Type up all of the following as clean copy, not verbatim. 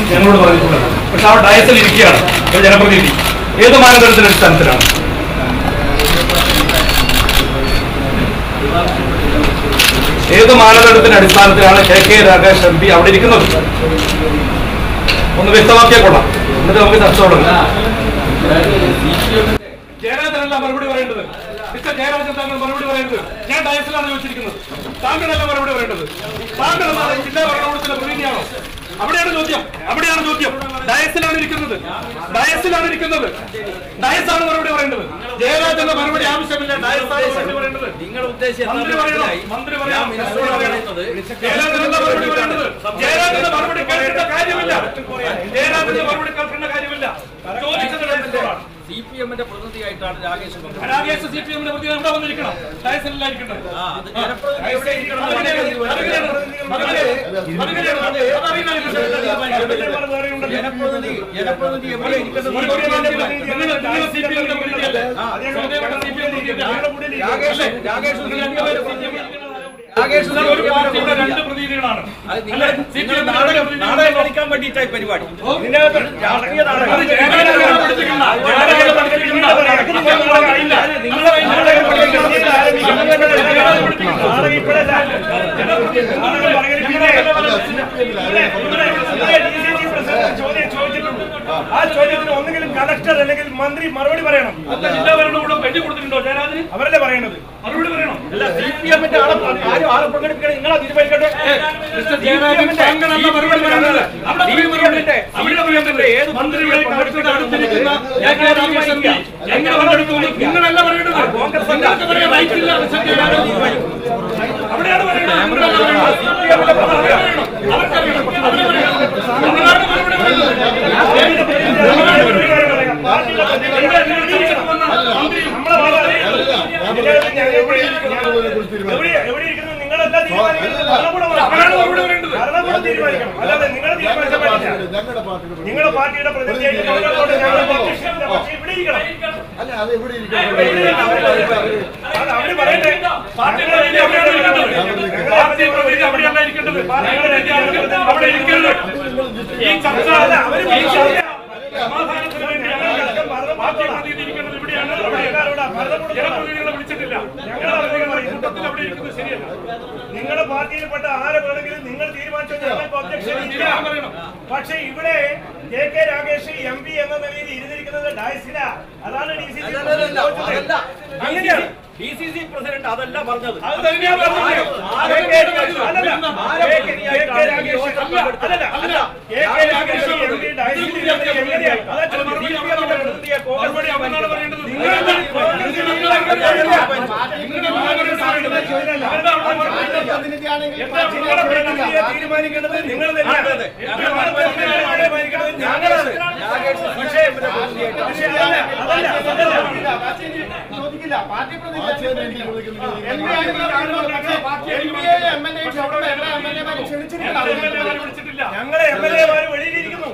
ഞങ്ങളോട് പറഞ്ഞിട്ടുള്ളത്. പക്ഷെ ആ ഡയസിൽ ഇരിക്കുകയാണ് ഒരു ജനപ്രതിനിധി. ഏത് മാനദണ്ഡത്തിന്റെ അടിസ്ഥാനത്തിലാണ്? ഏത് മാനദണ്ഡത്തിന്റെ അടിസ്ഥാനത്തിലാണ് കെ രാഗേഷ് MP അവിടെ ഇരിക്കുന്നത്? ഒന്ന് വ്യക്തമാക്കിയാൽ കൊള്ളാം. എന്നിട്ട് നമുക്ക് ചർച്ച തുടങ്ങാം. ജയരാജനല്ല മറുപടി പറയേണ്ടത്. മിസ്റ്റർ ജയരാജൻ താങ്കൾ മറുപടി പറയേണ്ടത്. ഞാൻ ഡയസിലാണ് ചോദിച്ചിരിക്കുന്നത്. താങ്കളല്ല മറുപടി പറയേണ്ടത്. താങ്കൾ ജില്ലാ ഭരണകൂടത്തിന്റെ പ്രതിനിധിയാണോ? അവിടെയാണ് ചോദ്യം. ഡയസിലാണ് ഇരിക്കുന്നത്. ഡയസാണ് മറുപടി പറയേണ്ടത്. ജയരാജന്റെ മറുപടി ആവശ്യമില്ല. ഡയസാണ് മറുപടി പറയേണ്ടത്. മന്ത്രി പറയണം. ജയരാജന്റെ മറുപടി പറയേണ്ടത്. ജയരാജന്റെ മറുപടി കേൾക്കേണ്ട കാര്യമില്ല. ചോദിച്ചത് CPM-ന്റെ പ്രതിനിധിയായിട്ടാണ് രാകേഷ്. CPM-ന്റെ പ്രതിനിധി അവിടെ വന്നിരിക്കണം. ഡയസിലായിരിക്കണം. രണ്ട് പ്രതിനിധികളാണ്. നാടകം കളിക്കാൻ വേണ്ടിയിട്ടായി പരിപാടി. ആ ചോദ്യത്തിന് ഒന്നെങ്കിലും കളക്ടർ അല്ലെങ്കിൽ മന്ത്രി മറുപടി പറയണം. ജില്ലാ ഭരണകൂടം വെട്ടി കൊടുത്തിട്ടുണ്ടോ ജയരാജന്? അവരല്ലേ പറയണത്. മറുപടി പറയണം. അല്ല CPM-ന്റെ ആളെ പ്രകടിപ്പിക്കണം. നിങ്ങളാ തീരുമാനിക്കട്ടെ. ഏത് മന്ത്രിയുടെ നിങ്ങളല്ല പറയേണ്ടത്. കോൺഗ്രസ് അവിടെയാണ് നിങ്ങളുടെ പാർട്ടിയുടെ പ്രതിനിധിയായിട്ട് വിളിച്ചിട്ടില്ല. നിങ്ങളുടെ പാർട്ടിയിൽപ്പെട്ട ആരെ വേണമെങ്കിലും നിങ്ങൾ തീരുമാനിച്ചോ. ഞങ്ങൾക്ക് ഒബ്ജക്ഷൻ. പക്ഷെ ഇവിടെ കെ രാഗേഷ് MP എന്ന നിലയിൽ ഇരുന്നിരിക്കുന്നത് ഡയസില. അതാണ് DCC പ്രസിഡന്റ് അതല്ല പറഞ്ഞത്. തീരുമാനിക്കേണ്ടത് നിങ്ങൾ ഞങ്ങളെ MLA-മാര് വെളിയിലിരിക്കുന്നു.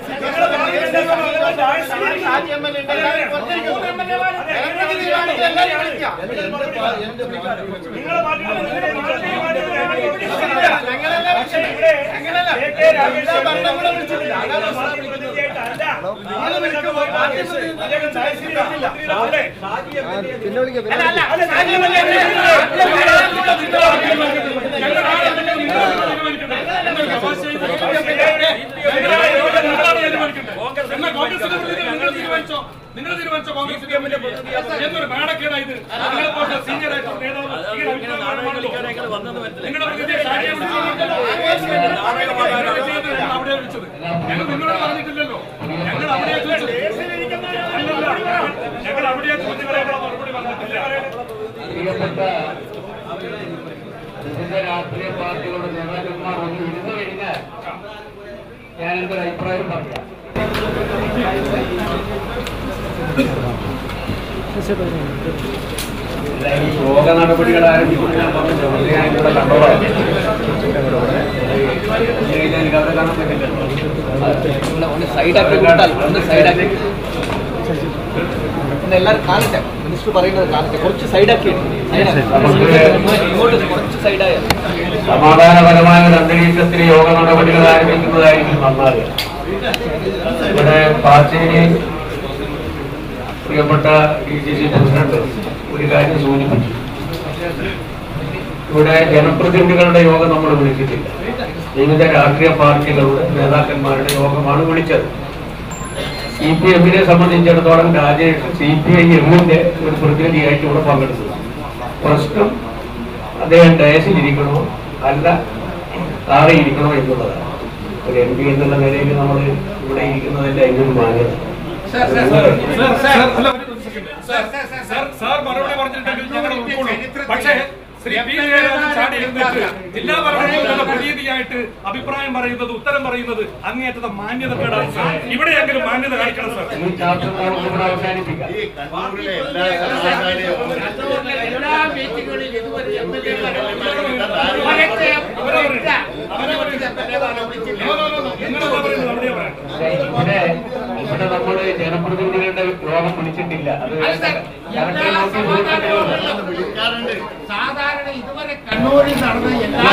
നിങ്ങൾ തീരുമാനിച്ചോ കോൺഗ്രസ് എന്നൊരു നാടക്കേടായത്. സീനിയർ ആയിട്ടുള്ള നേതാവ് അവിടെ വിളിച്ചത് ഞങ്ങൾ നിങ്ങളോട് പറഞ്ഞിട്ടില്ലല്ലോ. ഞങ്ങൾ അവിടെ ചോദിച്ചത് ഞങ്ങൾ അവിടെ മറുപടി പറഞ്ഞിട്ടില്ല. വിവിധ രാഷ്ട്രീയ പാർട്ടികളുടെ നേതാക്കന്മാർ ഒന്ന് ഇരുന്നു കഴിഞ്ഞാൽ ഞാൻ എൻ്റെ ഒരു അഭിപ്രായം പറയാം. ഈ യോഗ നടപടികൾ ആരംഭിക്കുന്ന കണ്ടോളാം. എനിക്ക് അവിടെ കാണാൻ പറ്റില്ല. ഒന്ന് സൈഡാക്കി എല്ലാവരും കാണട്ടെ. മിനിസ്റ്റർ പറയുന്നത് കാണട്ടെ. കുറച്ച് സൈഡാക്കി ഇങ്ങോട്ട് കുറച്ച് സൈഡായ സമാധാനപരമായ ഒരു അന്തരീക്ഷത്തിൽ യോഗ നടപടികൾ ആരംഭിക്കുന്നതായിരിക്കും നന്നാകുക. ഇവിടെ പാർട്ടി പ്രിയപ്പെട്ട DCC പ്രസിഡന്റ് ഒരു കാര്യം സൂചിപ്പിച്ചു. ഇവിടെ ജനപ്രതിനിധികളുടെ യോഗം നമ്മൾ വിളിച്ചിട്ടില്ല. വിവിധ രാഷ്ട്രീയ പാർട്ടികളുടെ നേതാക്കന്മാരുടെ യോഗമാണ് വിളിച്ചത്. CPM-നെ സംബന്ധിച്ചിടത്തോളം രാജേഷ് CPIM-ന്റെ ഒരു പ്രതിനിധിയായിട്ട് ഇവിടെ പങ്കെടുത്തു. പ്രശ്നം അദ്ദേഹം ഡയസിലിരിക്കണോ അല്ല താഴെ ഇരിക്കണോ എന്നുള്ളതാണ്. ഒരു MP എന്നുള്ള നിലയിൽ നമ്മൾ ഇവിടെ ഇരിക്കുന്നതിന്റെ അതിനൊരു മാന്യത. മറുപടി പറഞ്ഞിട്ടുണ്ടെങ്കിൽ ഞങ്ങൾ ഉൾക്കൊള്ളും. പക്ഷേ ശ്രീ പി ചാടി എഴുന്നേറ്റ് ജില്ലാ ഭരണകൂടത്തിന്റെ പ്രതിനിധിയായിട്ട് അഭിപ്രായം പറയുന്നത്, ഉത്തരം പറയുന്നത് അങ്ങേയറ്റത്തെ മാന്യതക്കേടാണ് സാർ. ഇവിടെയെങ്കിലും മാന്യത കാണിക്കണം സാർ. ഇവിടെ നമ്മള് ജനപ്രതിനിധികളുടെ യോഗം വിളിച്ചിട്ടില്ല. സാധാരണ ഇതുവരെ കണ്ണൂരിൽ നടന്ന എല്ലാ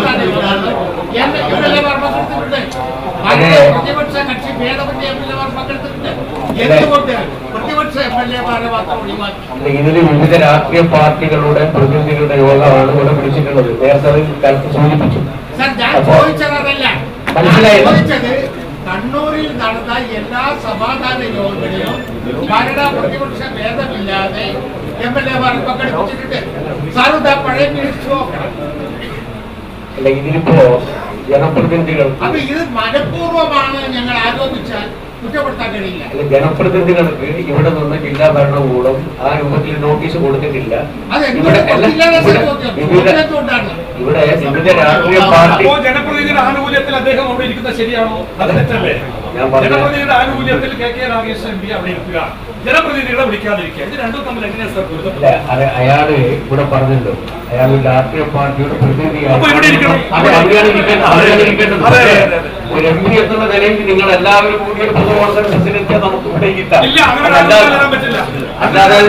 പ്രതിപക്ഷ കക്ഷി ഭേദമന്യ MLA-മാർ പങ്കെടുത്തിട്ടുണ്ട്. എന്തുകൊണ്ട് പ്രതിപക്ഷ MLA-മാരെ മാത്രം ഒഴിവാക്കി? ഇതിന് വിവിധ രാഷ്ട്രീയ പാർട്ടികളുടെ പ്രതിനിധികളുടെ യോഗമാണ് ഇവിടെ വിളിച്ചിട്ടുള്ളത്. നേരത്തെ സൂചിപ്പിച്ചു. സാർ, ഞാൻ ചോദിച്ചത് അതല്ല. ചോദിച്ചത് കണ്ണൂരിൽ നടന്ന എല്ലാ സമാധാന യോഗങ്ങളിലും ഭരണ പ്രതിപക്ഷ ഭേദമില്ലാതെ MLA-മാർ പങ്കെടുപ്പിച്ചിട്ടുണ്ട്. സാറിന്റെ പഴയ മിനിസ്റ്റർ നോക്കണം. അല്ല, ഇതിലിപ്പോ ജനപ്രതിനിധികൾ അപ്പൊ ഇത് മനഃപൂർവ്വമാണ് ഞങ്ങൾ ആരോപിച്ചാൽ കുറ്റപ്പെടുത്താൻ കഴിയില്ല. അല്ല, ജനപ്രതിനിധികൾക്ക് ഇവിടെ നിന്ന് ജില്ലാ ഭരണകൂടം ആ രൂപത്തിൽ നോട്ടീസ് കൊടുത്തിട്ടില്ല. ഇവിടെ വിവിധ രാഷ്ട്രീയ പാർട്ടി ജനപ്രതിനിധിയുടെ ആനുകൂല്യത്തിൽ അദ്ദേഹം അവിടെ ഇരിക്കുന്നത് ശരിയാണോ? അത് തെറ്റല്ലേ? ജനപ്രതിനിധിയുടെ ആനുകൂല്യത്തിൽ KK രാഗേഷ് MP അവിടെ ഇരിക്കുക, ജനപ്രതിനിധികളെ വിളിക്കാതിരിക്കുക, ഇത് രണ്ടും തമ്മിൽ എങ്ങനെയാണ് സാർ പൊരുത്തപ്പെട്ടത്? അയാള് ഇവിടെ പറഞ്ഞല്ലോ, അയാൾ രാഷ്ട്രീയ പാർട്ടിയുടെ പ്രതിനിധിയാണ്. ഒരു MP എന്നുള്ള നിലയിൽ നിങ്ങൾ എല്ലാവരും കൂടി ഒരു പൊതു കോൺഫറൻസിലെത്തിയാൽ നമുക്ക് ഇവിടെ കിട്ടാം. അല്ലാതെ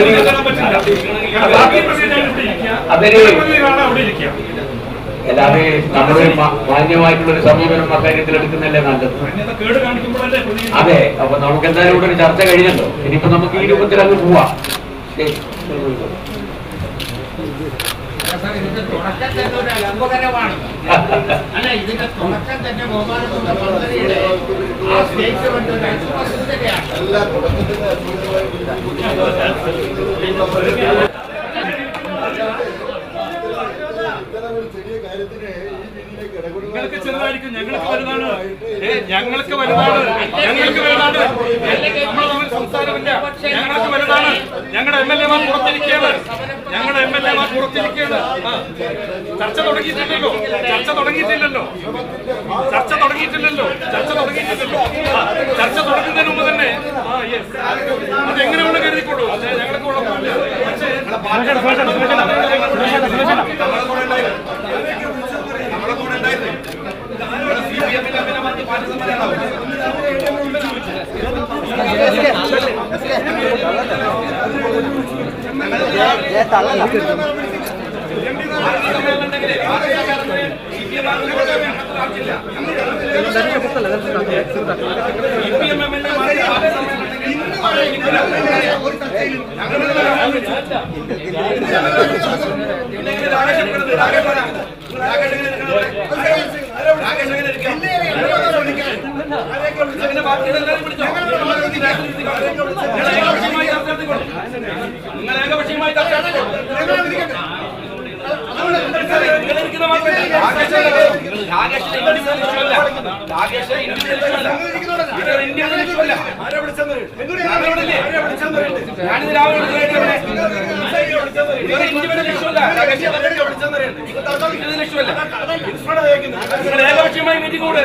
അല്ലാതെ നമ്മളൊരു മാന്യമായിട്ടുള്ളൊരു സമീപനം അക്കാര്യത്തിൽ എടുക്കുന്നല്ലേ നല്ലത്. അതെ, അപ്പൊ നമുക്ക് എന്തായാലും ഇവിടെ ഒരു ചർച്ച കഴിഞ്ഞല്ലോ. ഇനിയിപ്പോ നമുക്ക് ഈ രൂപത്തിൽ അങ്ങ് പോവാം. ഇതിന്റെ തുടക്കം തന്നെ ഒരു അത്ഭുതകരമാണ്. അല്ല, ഇതിന്റെ തുടക്കം തന്നെ ബഹുമാനപ്പെട്ട മന്ത്രിയുടെ ആ സ്റ്റേറ്റ്മെന്റ് ഒരു അത്ഭുതം തന്നെയാണ്. നിങ്ങൾക്ക് ചെറുതായിരിക്കും, ഞങ്ങൾക്ക് വലുതാണ്. ഞങ്ങൾക്ക് വലുതാണ്, ഞങ്ങൾക്ക് വലുതാണ്. നമ്മൾ സംസാരമില്ല. ഞങ്ങൾക്ക് വലുതാണ്. ഞങ്ങളുടെ MLA-മാർ പുറത്തിരിക്കുകയാണ്. ഞങ്ങളുടെ MLA-മാർ പുറത്തിരിക്കുകയാണ്. ചർച്ച തുടങ്ങിയിട്ടില്ലല്ലോ. ചർച്ച തുടങ്ങിയിട്ടില്ലല്ലോ. ചർച്ച തുടങ്ങിയിട്ടില്ലല്ലോ. ചർച്ച തുടങ്ങിയിട്ടില്ലല്ലോ. ചർച്ച തുടങ്ങുന്നതിന് മുമ്പ് തന്നെ അതെങ്ങനെ കൊണ്ട് കരുതിക്കൊള്ളൂ. ഞങ്ങൾക്ക് കുഴപ്പമില്ല. പക്ഷേ ഏകപക്ഷീയമായി മീറ്റിംഗ് കൂടെ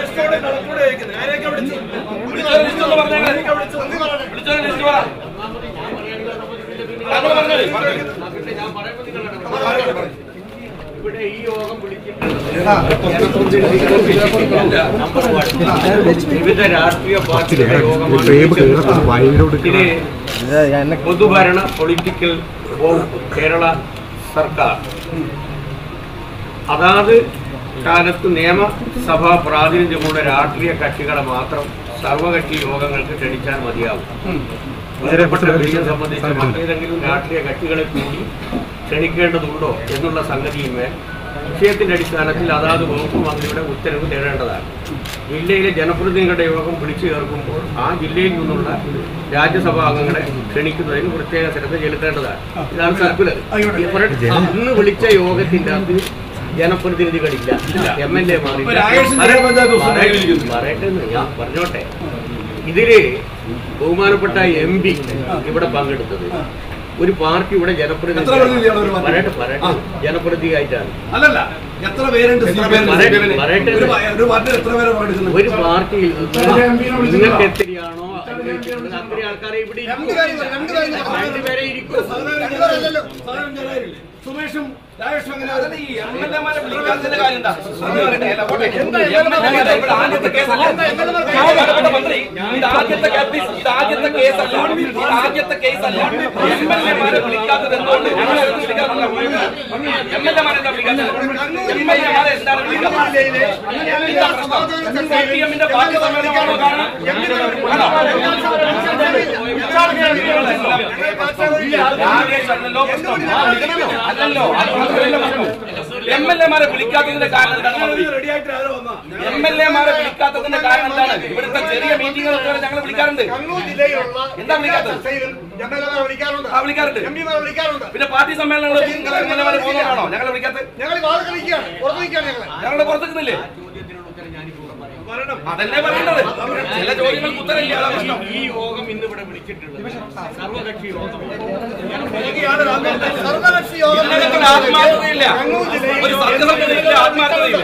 ഇവിടെ ഈ യോഗം വിവിധ രാഷ്ട്രീയ പാർട്ടികളുടെ യോഗമാണ്. പൊതുഭരണ പൊളിറ്റിക്കൽ വകുപ്പ് കേരള സർക്കാർ അതാത് കാലത്ത് നിയമസഭാ പ്രാതിനിധ്യമുള്ള രാഷ്ട്രീയ കക്ഷികളെ മാത്രം സർവകക്ഷി യോഗങ്ങൾക്ക് ക്ഷണിച്ചാൽ മതിയാവും. വിഷയം സംബന്ധിച്ച് മറ്റേതെങ്കിലും രാഷ്ട്രീയ കക്ഷികളെ കൂടി ക്ഷണിക്കേണ്ടതുണ്ടോ എന്നുള്ള സംഗതിയുമേ വിഷയത്തിന്റെ അടിസ്ഥാനത്തിൽ അതാത് വകുപ്പ് മന്ത്രിയുടെ ഉത്തരവ് തേടേണ്ടതാണ്. ജില്ലയിലെ ജനപ്രതിനിധികളുടെ യോഗം വിളിച്ചു ചേർക്കുമ്പോൾ ആ ജില്ലയിൽ നിന്നുള്ള രാജ്യസഭാ അംഗങ്ങളെ ക്ഷണിക്കുന്നതിന് പ്രത്യേക ശ്രദ്ധ ചെലുത്തേണ്ടതാണ്. ഇതാണ് സർക്കുലർ. ഇന്ന് വിളിച്ച യോഗത്തിന്റെ അകത്ത് ജനപ്രതിനിധികളില്ല, MLA മാറില്ല. പറയട്ടെ, ഞാൻ പറഞ്ഞോട്ടെ. ഇതില് ബഹുമാനപ്പെട്ട MP ഇവിടെ പങ്കെടുത്തത് ഒരു പാർട്ടി ഇവിടെ ജനപ്രതിനിധിയായിട്ടാണ്. ഒരു പാർട്ടിയിൽ നിങ്ങൾക്ക് എത്രയാണോ അത്ര ആൾക്കാരെ ഇവിടെ രണ്ടുപേരെ ഇരിക്കും. സുമേഷും MLA-മാരെ വിളിക്കാത്തതിന്റെ കാരണം എന്താണ്? MLA-മാരെ വിളിക്കാത്തതിന്റെ കാരണം എന്താണ്? ഇവിടുത്തെ ചെറിയ മീറ്റിങ്ങുകളൊക്കെ ഞങ്ങൾ വിളിക്കാറുണ്ട്. എന്താ വിളിക്കാത്തത്? വിളിക്കാറുണ്ട്. പിന്നെ പാർട്ടി സമ്മേളനങ്ങൾ MLA-മാരെ പോകുന്നതാണോ ഞങ്ങൾ വിളിക്കാത്തത്? ഞങ്ങളുടെ പുറത്തേക്കുന്നില്ലേ? അതല്ലേ പറയേണ്ടത്. ചില ചോദ്യങ്ങൾക്ക് ഉത്തരമില്ല. ഈ യോഗം ഇന്ന് ഇവിടെ വിളിച്ചിട്ടുണ്ട്, സർവകക്ഷി യോഗം. ആത്മാർത്ഥതയില്ല, ഒരു സർക്കാരില്ല, ആത്മാർത്ഥതയില്ല.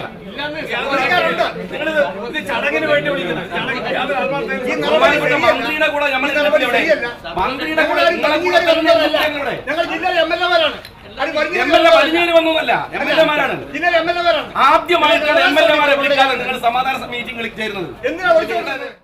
ചടങ്ങിന് വേണ്ടി വിളിക്കുന്നത് മന്ത്രിയുടെ കൂടെ മന്ത്രിയുടെ കൂടെ MLA പതിനേഴ് വന്നതല്ല, MLA-മാരാണ്. ആദ്യമായിട്ടാണ് MLA-മാരെ വിളിക്കാതെ നിങ്ങൾ സമാധാന മീറ്റിംഗ് ചേരുന്നത്.